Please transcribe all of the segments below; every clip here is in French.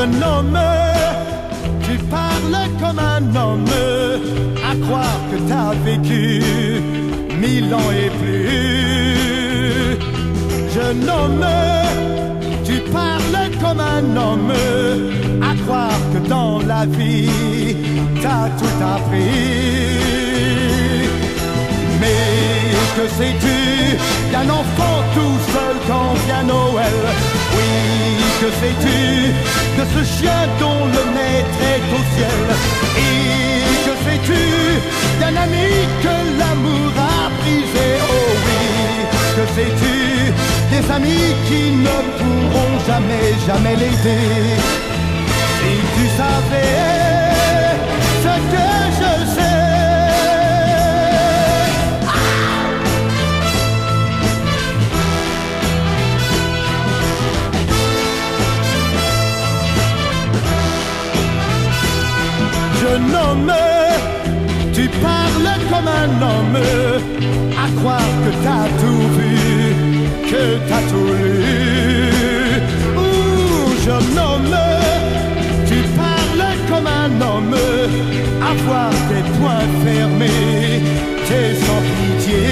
Jeune homme, tu parles comme un homme, à croire que t'as vécu 1000 ans et plus. Jeune homme, tu parles comme un homme, à croire que dans la vie t'as tout appris. Mais que sais-tu d'un enfant tout seul quand vient Noël? Oui, que sais-tu de ce chien dont le maître est au ciel? Et que sais-tu d'un ami que l'amour a brisé? Oh oui, que sais-tu des amis qui ne pourront jamais, jamais l'aider? Si tu savais ce que je sais. Jeune homme, tu parles comme un homme, à croire que t'as tout vu, que t'as tout lu. Ouh, jeune homme, tu parles comme un homme, à voir tes poings fermés, t'es sans pitié.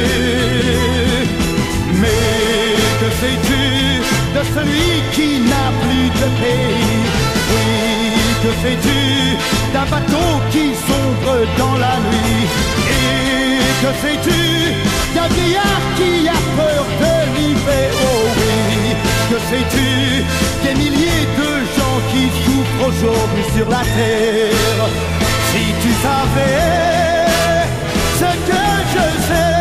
Mais que sais-tu de celui qui n'a plus de pays? Oui, que sais-tu d'un bateau qui sombre dans la nuit? Et que sais-tu d'un vieillard qui a peur de l'hiver? Oh oui, que sais-tu des milliers de gens qui souffrent aujourd'hui sur la terre? Si tu savais ce que je sais.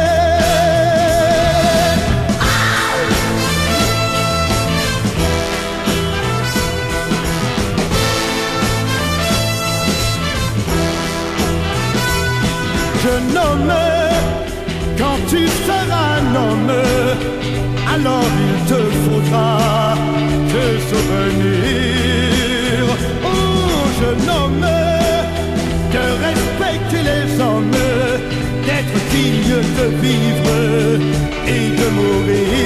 Jeune homme, quand tu seras un homme, alors il te faudra te souvenir. Oh, jeune homme, de respecter les hommes, d'être digne de vivre et de mourir.